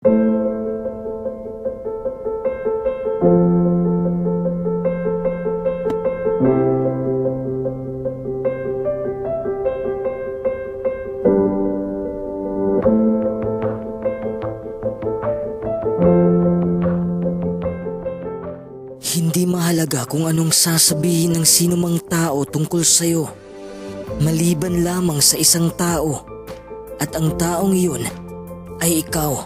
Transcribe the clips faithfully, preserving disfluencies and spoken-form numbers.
Hindi mahalaga kung anong sasabihin ng sino mang tao tungkol sa'yo, maliban lamang sa isang tao, at ang taong iyon ay ikaw.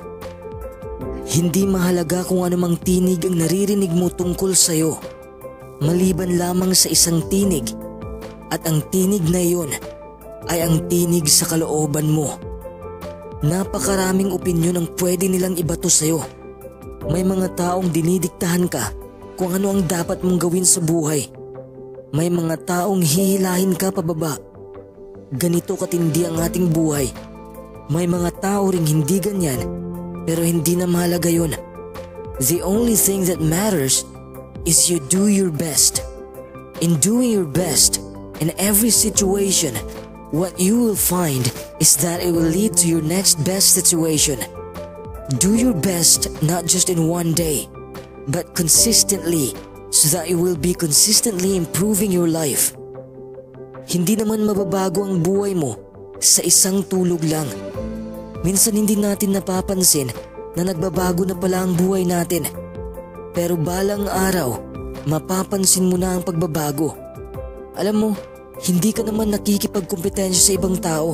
Hindi mahalaga kung anumang tinig ang naririnig mo tungkol sa'yo, maliban lamang sa isang tinig, at ang tinig na iyon ay ang tinig sa kalooban mo. Napakaraming opinyon ang pwede nilang ibato sa'yo. May mga taong dinidiktahan ka kung ano ang dapat mong gawin sa buhay. May mga taong hihilahin ka pababa. Ganito katindi ang ating buhay. May mga tao ring hindi ganyan, pero hindi na mahalaga yun. The only thing that matters is you do your best. In doing your best, in every situation, what you will find is that it will lead to your next best situation. Do your best not just in one day, but consistently, so that you will be consistently improving your life. Hindi naman mababago ang buhay mo sa isang tulog lang. Minsan hindi natin napapansin na nagbabago na pala ang buhay natin. Pero balang araw, mapapansin mo na ang pagbabago. Alam mo, hindi ka naman nakikipagkompetensya sa ibang tao.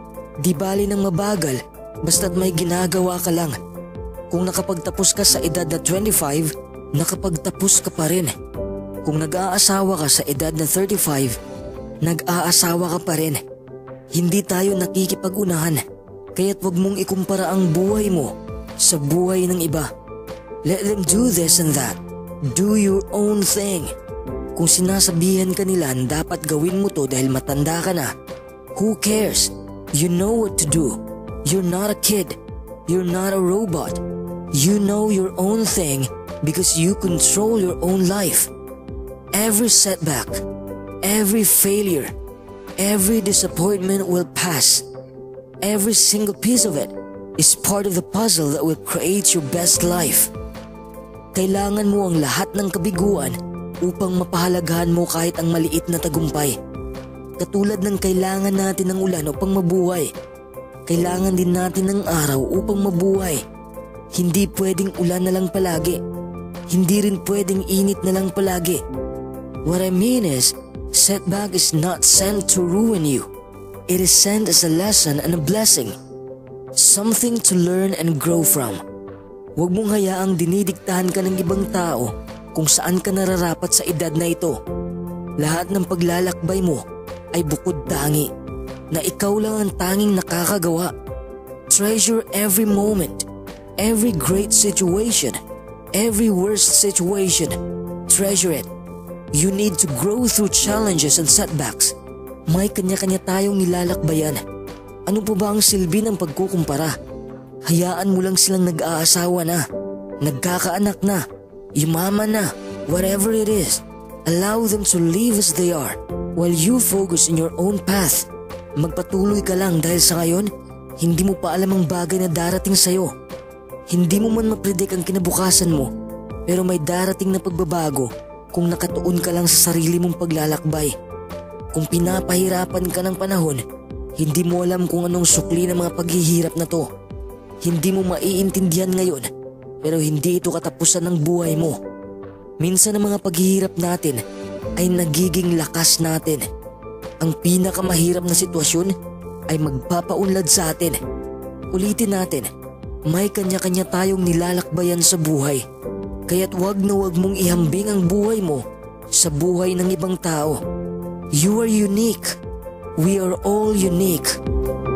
Di bali ng mabagal, basta't may ginagawa ka lang. Kung nakapagtapos ka sa edad na twenty-five, nakapagtapos ka pa rin. Kung nag-aasawa ka sa edad na thirty-five, nag-aasawa ka pa rin. Hindi tayo nakikipag-unahan, kaya't wag mong ikumpara ang buhay mo sa buhay ng iba. Let them do this and that. Do your own thing. Kung sinasabihan ka nila na dapat gawin mo to dahil matanda ka na, who cares? You know what to do. You're not a kid. You're not a robot. You know your own thing because you control your own life. Every setback, every failure, every disappointment will pass. Every single piece of it is part of the puzzle that will create your best life. Kailangan mo ang lahat ng kabiguan upang mapahalagahan mo kahit ang maliit na tagumpay. Katulad ng kailangan natin ng ulan upang mabuhay, kailangan din natin ng araw upang mabuhay. Hindi pwedeng ulan na lang palagi. Hindi rin pwedeng init na lang palagi. What I mean is, setback is not sent to ruin you. It is sent as a lesson and a blessing. Something to learn and grow from. Huwag mong hayaang dinidiktahan ka ng ibang tao kung saan ka nararapat sa edad na ito. Lahat ng paglalakbay mo ay bukod tangi na ikaw lang ang tanging nakakagawa. Treasure every moment, every great situation, every worst situation. Treasure it. You need to grow through challenges and setbacks. May kanya-kanya tayong nilalakbayan. Ano pa ba ang silbi ng pagkukumpara? Hayaan mo lang silang nag-aasawa na, nagkakaanak na, yumaman na, whatever it is. Allow them to live as they are while you focus in your own path. Magpatuloy ka lang dahil sa ngayon, hindi mo pa alam ang bagay na darating sa'yo. Hindi mo man mapredict ang kinabukasan mo, pero may darating na pagbabago kung nakatuon ka lang sa sarili mong paglalakbay. Kung pinapahirapan ka ng panahon, hindi mo alam kung anong sukli ng mga paghihirap na to. Hindi mo maiintindihan ngayon, pero hindi ito katapusan ng buhay mo. Minsan ang mga paghihirap natin ay nagiging lakas natin. Ang pinakamahirap na sitwasyon ay magpapaunlad sa atin. Ulitin natin, may kanya-kanya tayong nilalakbayan sa buhay. Kaya't wag na wag mong ihambing ang buhay mo sa buhay ng ibang tao. You are unique. We are all unique.